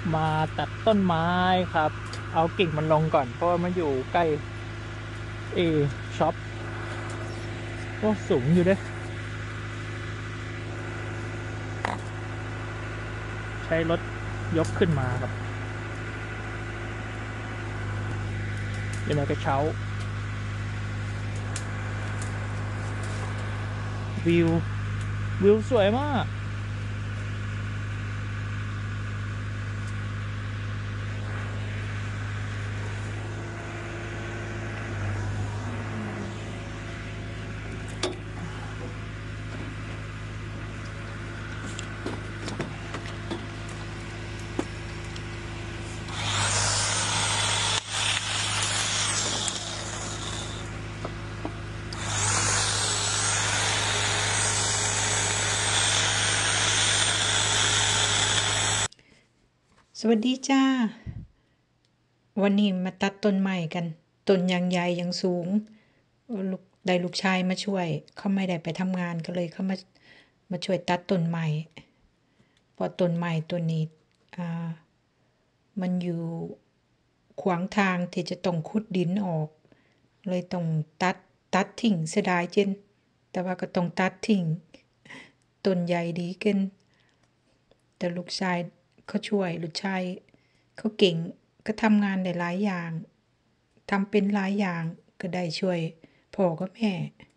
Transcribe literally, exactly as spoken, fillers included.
มาตัดต้นไม้ครับเอากิ่งมันลงก่อนเพราะว่ามันอยู่ใกล้เอช็อปก็สูงอยู่เด้ใช้รถยกขึ้นมาครับอยู่ในกระเช้าวิววิวสวยมากสวัสดีจ้าวันนี้มาตัดต้นไม้กันต้นยังใหญ่ยังสูงลูกได้ลูกชายมาช่วยเขาไม่ได้ไปทำงานก็เลยเขามามาช่วยตัดต้นไม้เพราะต้นไม้ต้นนี้อ่ามันอยู่ขวางทางที่จะต้องขุดดินออกเลยต้องตัดตัดทิ้งเสียดายเจนแต่ว่าก็ต้องตัดทิ้งต้นใหญ่ดีเกินแต่ลูกชายเขาช่วยลูกชายเขาเก่งก็ทำงานได้หลายอย่างทำเป็นหลายอย่างก็ได้ช่วยพ่อกับแม่